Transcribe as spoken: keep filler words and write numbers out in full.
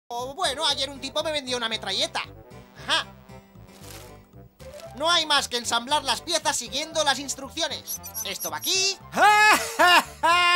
O bueno, ayer un tipo me vendió una metralleta. Ajá. No hay más que ensamblar las piezas siguiendo las instrucciones. Esto va aquí.